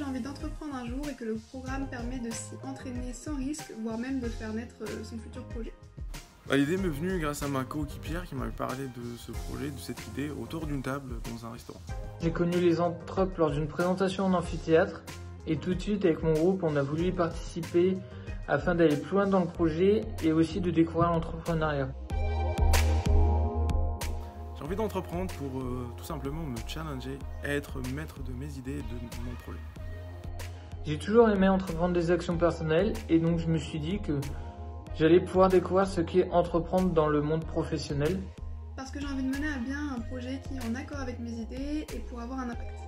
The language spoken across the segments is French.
envie d'entreprendre un jour et que le programme permet de s'y entraîner sans risque, voire même de faire naître son futur projet. L'idée m'est venue grâce à ma coéquipière qui m'avait parlé de ce projet, de cette idée, autour d'une table dans un restaurant. J'ai connu les entrepreneurs lors d'une présentation en amphithéâtre et tout de suite avec mon groupe on a voulu y participer afin d'aller plus loin dans le projet et aussi de découvrir l'entrepreneuriat. J'ai envie d'entreprendre pour tout simplement me challenger, être maître de mes idées et de mon projet. J'ai toujours aimé entreprendre des actions personnelles et donc je me suis dit que j'allais pouvoir découvrir ce qu'est entreprendre dans le monde professionnel. Parce que j'ai envie de mener à bien un projet qui est en accord avec mes idées et pour avoir un impact.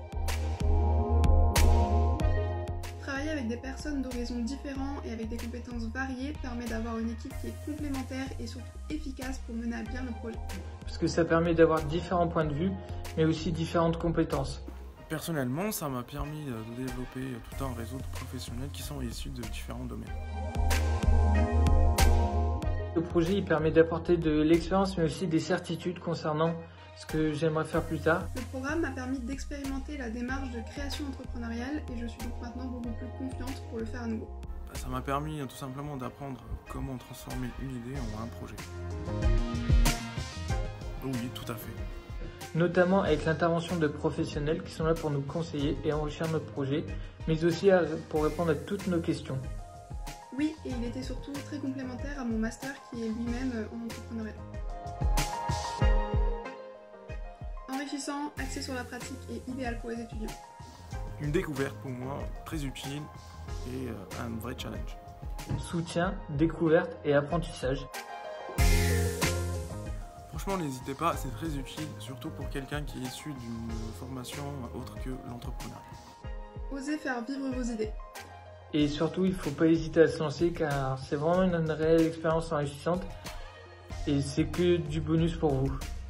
Travailler avec des personnes d'horizons différents et avec des compétences variées permet d'avoir une équipe qui est complémentaire et surtout efficace pour mener à bien le projet. Parce que ça permet d'avoir différents points de vue, mais aussi différentes compétences. Personnellement, ça m'a permis de développer tout un réseau de professionnels qui sont issus de différents domaines. Le projet il permet d'apporter de l'expérience mais aussi des certitudes concernant ce que j'aimerais faire plus tard. Le programme m'a permis d'expérimenter la démarche de création entrepreneuriale et je suis donc maintenant beaucoup plus confiante pour le faire à nouveau. Ça m'a permis tout simplement d'apprendre comment transformer une idée en un projet. Oui, tout à fait. Notamment avec l'intervention de professionnels qui sont là pour nous conseiller et enrichir notre projet, mais aussi pour répondre à toutes nos questions. Oui, et il était surtout très complémentaire à mon master qui est lui-même en entrepreneuriat. Enrichissant, axé sur la pratique et idéal pour les étudiants. Une découverte pour moi très utile et un vrai challenge. Soutien, découverte et apprentissage. Franchement, n'hésitez pas, c'est très utile, surtout pour quelqu'un qui est issu d'une formation autre que l'entrepreneuriat. Osez faire vivre vos idées. Et surtout, il ne faut pas hésiter à se lancer car c'est vraiment une réelle expérience enrichissante et c'est que du bonus pour vous.